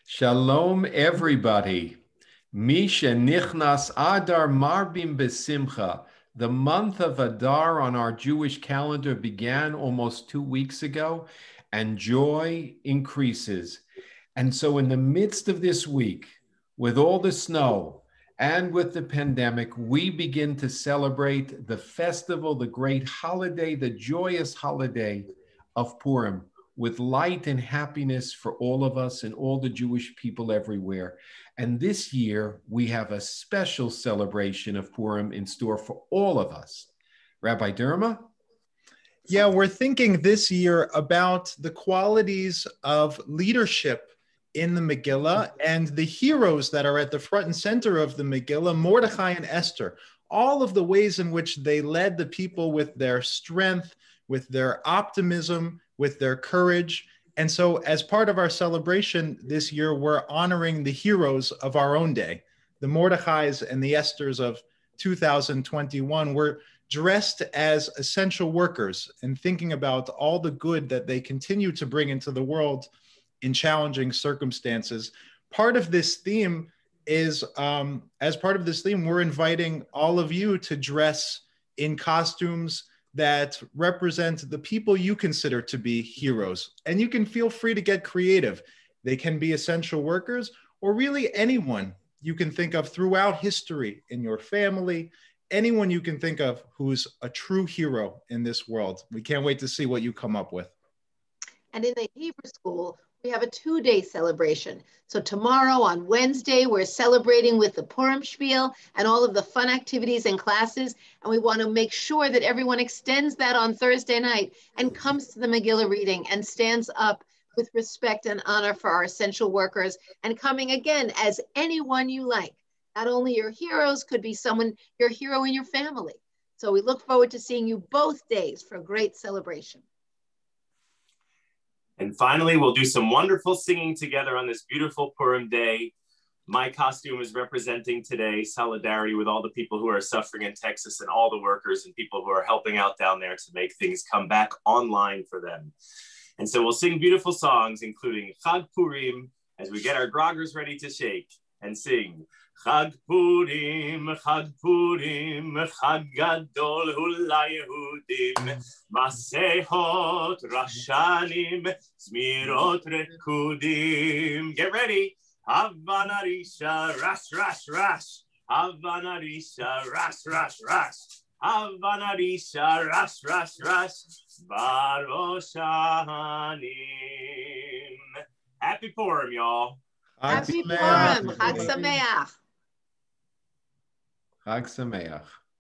Shalom, everybody. Misha Nichnas Adar Marbim Besimcha. The month of Adar on our Jewish calendar began almost 2 weeks ago, and joy increases. And so, in the midst of this week, with all the snow and with the pandemic, we begin to celebrate the festival, the great holiday, the joyous holiday of Purim, with light and happiness for all of us and all the Jewish people everywhere. And this year, we have a special celebration of Purim in store for all of us. Rabbi Derma? Yeah, we're thinking this year about the qualities of leadership in the Megillah and the heroes that are at the front and center of the Megillah, Mordechai and Esther. All of the ways in which they led the people with their strength, with their optimism, with their courage. And so as part of our celebration this year, we're honoring the heroes of our own day, the Mordechais and the Esthers of 2021. We're dressed as essential workers and thinking about all the good that they continue to bring into the world in challenging circumstances. Part of this theme is, as part of this theme, we're inviting all of you to dress in costumes that represent the people you consider to be heroes. And you can feel free to get creative. They can be essential workers or really anyone you can think of throughout history in your family, anyone you can think of who's a true hero in this world. We can't wait to see what you come up with. And in the Hebrew school, we have a 2-day celebration. So tomorrow on Wednesday, we're celebrating with the Purim Spiel and all of the fun activities and classes. And we want to make sure that everyone extends that on Thursday night and comes to the Megillah reading and stands up with respect and honor for our essential workers, and coming again as anyone you like. Not only your heroes, could be someone, your hero in your family. So we look forward to seeing you both days for a great celebration. And finally, we'll do some wonderful singing together on this beautiful Purim day. My costume is representing today solidarity with all the people who are suffering in Texas and all the workers and people who are helping out down there to make things come back online for them. And so we'll sing beautiful songs, including Chag Purim, as we get our groggers ready to shake and sing. Chag Purim, Chag Purim, Chag Gadol hu laYehudim, Masehot Rashanim, Zmirot Rekudim. Get ready. Havana Risha, Rash, Rash, Rash. Havana Risha, Rash, Rash, Rash. Havana Risha, Rash, Rash, Rash. Barosh Hanim. Happy Purim, y'all. Happy Purim. Chag Sameach. Chag Sameach.